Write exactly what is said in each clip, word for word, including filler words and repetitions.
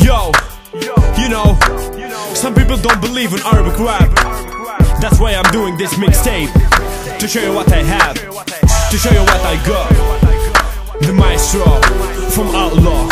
Yo, you know, some people don't believe in Arabic rap. That's why I'm doing this mixtape, to show you what I have, to show you what I got. The maestro from Allah.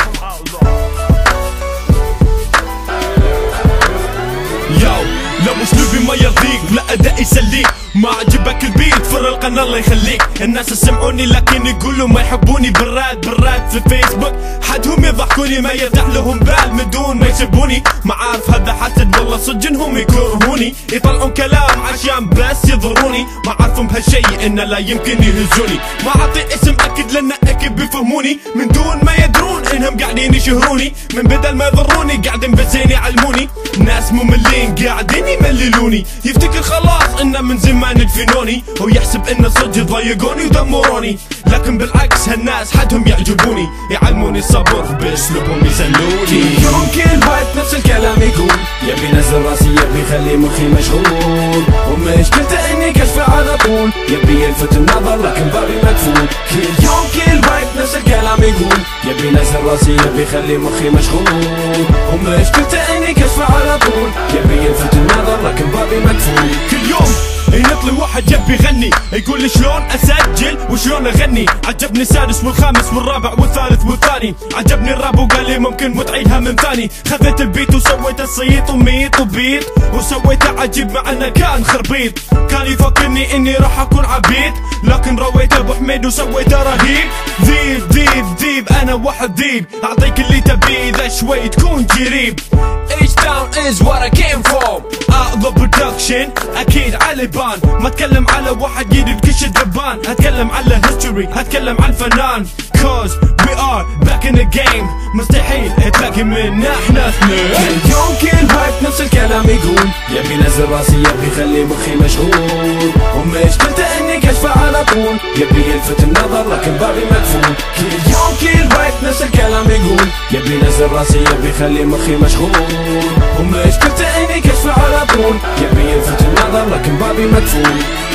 Yo, لو اسلوبي ما يرضيك لا ادائي يسليك، ما عجبك البيت فر القناة الله يخليك. الناس يسمعوني لكن يقولوا ما يحبوني، بالراد بالراد في فيسبوك حدهم يضحكوني، ما يرتاح لهم بال من دون ما يسبوني. ما عارف هذا حسد والله صجنهم يكرهوني، يطلعون كلام عشان بس يضروني. ما عارفهم بهالشي انه لا يمكن يهزوني، ما اعطي اسم اكد لان اكيد بيفهموني، من دون ما يدرون انهم قاعدين يشهروني. من بدل ما يضروني قاعدين بالزين يعلموني. ناس مملين قاعدين يمللوني، يفتكر خلاص انه من زمان يدفنوني، ويحسب انه صدق يضايقوني ودمروني. لكن بالعكس هالناس حدهم يعجبوني، يعلموني الصبر باسلوبهم يسلوني. يوم كل وقت نفس الكلام يقول، يبي نزل راسي يبي يخلي مخي مشغول، ومشكلته اني كشفه على طول، يبي يلفت النظر لكن بابي مقفول. كل يوم كل وقت نفس الكلام يقول، يبي نزل راسي يبي يخلي مخي مشغول، ومشكلته اني كشفه على طول، يبي يلفت النظر لكن بابي مقفول. كل يوم ينطلي واحد جنبي يغني، يقول لي شلون اسجل وشلون اغني. عجبني السادس والخامس والرابع والثالث والثاني، عجبني الراب وقال لي ممكن وتعيدها من ثاني. خذيت البيت وسويت الصيت وميط وبيت، وسويته عجيب مع انه كان خربيط. كان يفكرني اني راح اكون عبيد، لكن رويته ابو حميد وسويته رهيب. ذيب ذيب ذيب انا واحد ذيب، اعطيك اللي تبيه اذا شوي تكون جريب. H-Town is what I came from. Out the production اكيد على بان، ما اتكلم على واحد يدي بكش الدبان، هتكلم على history، هتكلم عن فنان. Cause we are back in the game، مستحيل تلاقي منا احنا اثنين. كل يوم كل وقت نفس الكلام يقول، يبي نزل راسي يبي يخلي مخي مشغول، ومشكلته اني كشفه على طول، يبي يلفت النظر لكن بابي مقفول. كل يوم كل وقت نفس الكلام يقول، يبي نزل راسي يبي يخلي مخي مشغول، ومشكلته اني كشفه على طول، يبي يلفت النظر لكن بابي مقفول.